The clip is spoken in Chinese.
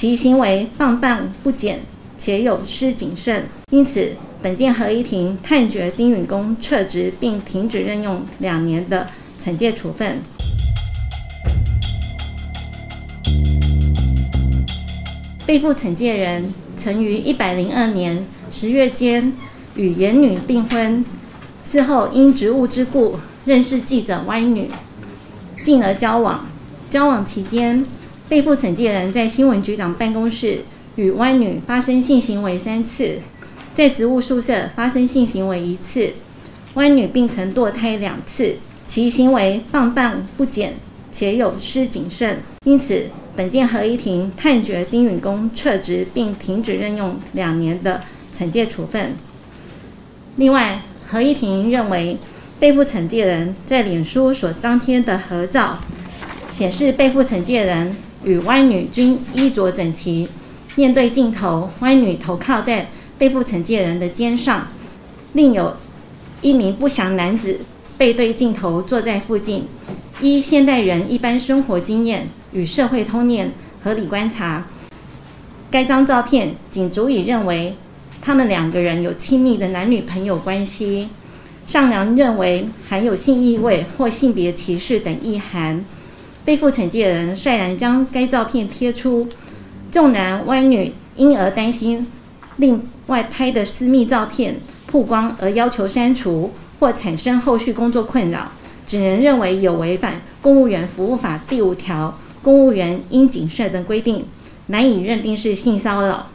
其行为放荡不检且有失谨慎，因此本件合议庭判决丁允恭撤职并停止任用2年的惩戒处分。被附惩戒人曾于102年10月间与严女订婚，事后因职务之故认识记者歪女，进而交往。交往期间，被附惩戒人在新闻局长办公室与歪女发生性行为3次，在职务宿舍发生性行为1次，歪女并曾堕胎2次，其行为放荡不检且有失谨慎，因此本件合议庭判决丁允恭撤职并停止任用2年的惩戒处分。另外，合议庭认为被附惩戒人在脸书所张贴的合照显示被附惩戒人与歪女均衣着整齐，面对镜头，歪女头靠在被附惩戒人的肩上，另有一名不详男子背对镜头坐在附近。依现代人一般生活经验与社会通念合理观察，该张照片仅足以认为他们2个人有亲密的男女朋友关系。上梁认为含有性意味或性别歧视等意涵。被附惩戒人率然将该照片贴出，纵然歪女因而担心另外拍的私密照片曝光而要求删除或产生后续工作困扰，只能认为有违反公务员服务法第5条公务员应谨慎的规定，难以认定是性骚扰。